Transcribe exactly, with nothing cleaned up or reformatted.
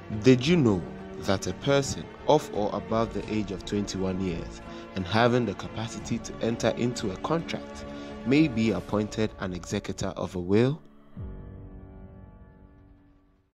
Did you know that a person of or above the age of twenty-one years and having the capacity to enter into a contract may be appointed an executor of a will?